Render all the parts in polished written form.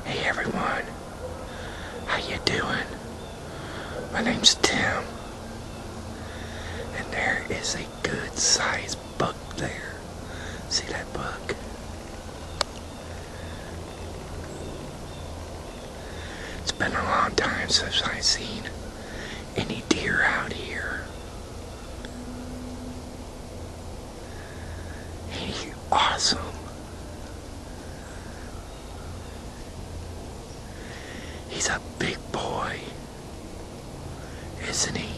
Hey everyone, how you doing? My name's Tim, and there is a good sized buck there. See that buck? It's been a long time since I've seen any deer out here. He's awesome. He's a big boy, isn't he?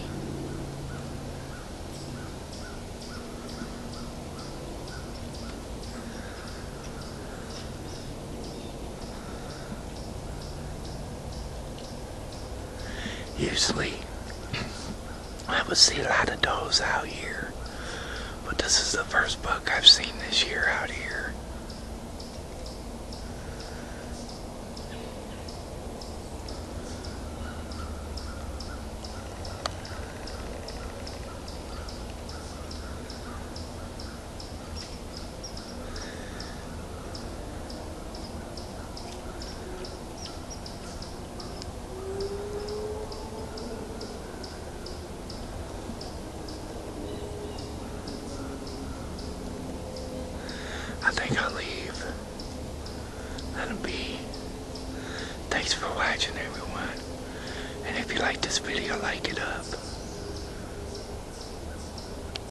Usually, I would see a lot of does out here, but this is the first buck I've seen this year out here. I think I'll leave. Let him be. Thanks for watching, everyone. And if you like this video, like it up.